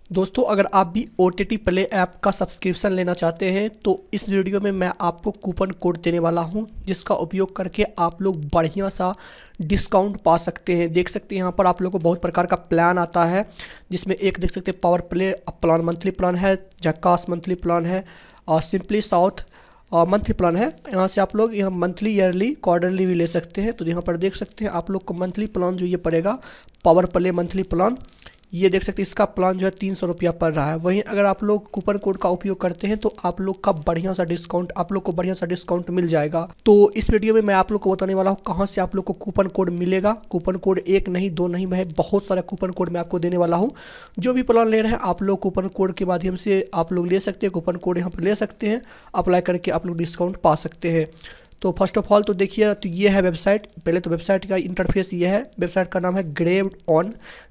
दोस्तों अगर आप भी OTT प्ले ऐप का सब्सक्रिप्शन लेना चाहते हैं तो इस वीडियो में मैं आपको कूपन कोड देने वाला हूं, जिसका उपयोग करके आप लोग बढ़िया सा डिस्काउंट पा सकते हैं। देख सकते हैं यहाँ पर आप लोगों को बहुत प्रकार का प्लान आता है, जिसमें एक देख सकते हैं power play plan monthly plan है, झक्कास मंथली प्लान है और सिंपली साउथ मंथली प्लान है। यहाँ से आप लोग यहाँ मंथली, ईयरली, क्वार्टरली भी ले सकते हैं। तो यहाँ पर देख सकते हैं आप लोग को मंथली प्लान जो ये पड़ेगा पावर प्ले मंथली प्लान, ये देख सकते हैं इसका प्लान जो है 300 रुपया पड़ रहा है। वहीं अगर आप लोग कूपन कोड का उपयोग करते हैं तो आप लोग का बढ़िया सा डिस्काउंट, आप लोग को बढ़िया सा डिस्काउंट मिल जाएगा। तो इस वीडियो में मैं आप लोग को बताने वाला हूँ कहाँ से आप लोग को कूपन कोड मिलेगा। कूपन कोड एक नहीं, दो नहीं, मैं बहुत सारा कूपन कोड मैं आपको देने वाला हूँ। जो भी प्लान ले रहे हैं आप लोग कूपन कोड के माध्यम से आप लोग ले सकते हैं, कूपन कोड यहाँ पर ले सकते हैं, अप्लाई करके आप लोग डिस्काउंट पा सकते हैं। तो फर्स्ट ऑफ ऑल तो देखिए, तो ये है वेबसाइट। पहले तो वेबसाइट का इंटरफेस ये है। वेबसाइट का नाम है ग्रेब ऑन,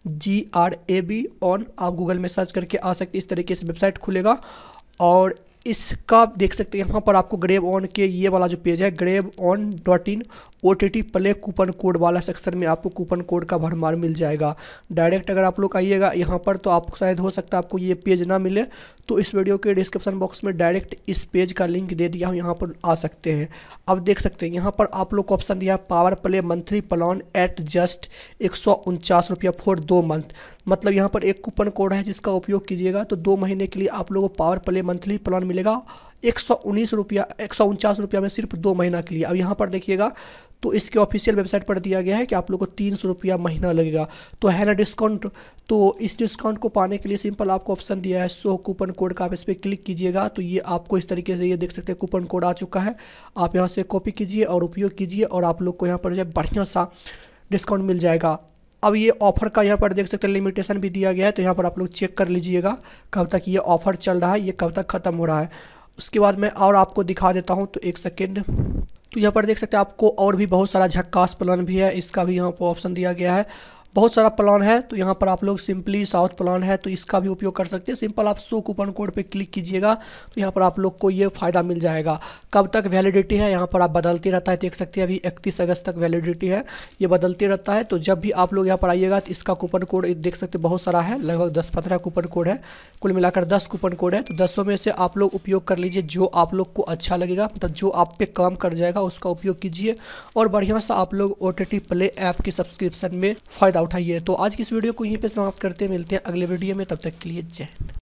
GRAB ऑन। आप गूगल में सर्च करके आ सकते हैं, इस तरीके से वेबसाइट खुलेगा। और इसका देख सकते हैं यहाँ पर आपको ग्रेब ऑन के ये वाला जो पेज है GrabeOn.in OTT play coupon code वाला सेक्शन में आपको कूपन कोड का भरमार मिल जाएगा। डायरेक्ट अगर आप लोग आइएगा यहाँ पर तो आपको शायद हो सकता है आपको ये पेज ना मिले, तो इस वीडियो के डिस्क्रिप्शन बॉक्स में डायरेक्ट इस पेज का लिंक दे दिया हूँ, यहाँ पर आ सकते हैं। अब देख सकते हैं यहाँ पर आप लोग को ऑप्शन दिया है power play monthly plan at just 149 रुपया फॉर 2 मंथ। मतलब यहाँ पर एक कूपन कोड है जिसका उपयोग कीजिएगा तो 2 महीने के लिए आप लोगों को पावर प्ले मंथली प्लान मिलेगा 149 रुपया में, सिर्फ 2 महीना के लिए। अब यहाँ पर देखिएगा तो इसके ऑफिशियल वेबसाइट पर दिया गया है कि आप लोग को 300 रुपया महीना लगेगा। तो है ना डिस्काउंट। तो इस डिस्काउंट को पाने के लिए सिंपल आपको ऑप्शन दिया है शो कूपन कोड का, आप इस पर क्लिक कीजिएगा तो ये आपको इस तरीके से ये देख सकते हैं कूपन कोड आ चुका है। आप यहाँ से कॉपी कीजिए और उपयोग कीजिए और आप लोग को यहाँ पर जो है बढ़िया सा डिस्काउंट मिल जाएगा। अब ये ऑफ़र का यहाँ पर देख सकते हैं लिमिटेशन भी दिया गया है, तो यहाँ पर आप लोग चेक कर लीजिएगा कब तक ये ऑफ़र चल रहा है, ये कब तक ख़त्म हो रहा है। उसके बाद मैं और आपको दिखा देता हूँ, तो एक सेकेंड। तो यहाँ पर देख सकते हैं आपको और भी बहुत सारा झक्कास प्लान भी है, इसका भी यहाँ पर ऑप्शन दिया गया है। बहुत सारा प्लान है, तो यहाँ पर आप लोग सिंपली साउथ प्लान है तो इसका भी उपयोग कर सकते हैं। सिंपल आप शो कूपन कोड पे क्लिक कीजिएगा तो यहाँ पर आप लोग को ये फ़ायदा मिल जाएगा। कब तक वैलिडिटी है यहाँ पर आप बदलती रहता है, देख सकते हैं अभी 31 अगस्त तक वैलिडिटी है, ये बदलती रहता है। तो जब भी आप लोग यहाँ पर आइएगा तो इसका कूपन कोड देख सकते हैं बहुत सारा है, लगभग 10-15 कूपन कोड है, कुल मिलाकर 10 कूपन कोड है। तो 10 में से आप लोग उपयोग कर लीजिए जो आप लोग को अच्छा लगेगा, मतलब जो आप पे काम कर जाएगा उसका उपयोग कीजिए और बढ़िया सा आप लोग OTT प्ले ऐप की सब्सक्रिप्शन में फ़ायदा उठाइए। तो आज की इस वीडियो को यहीं पे समाप्त करते हैं, मिलते हैं अगले वीडियो में, तब तक के लिए जय हिंद।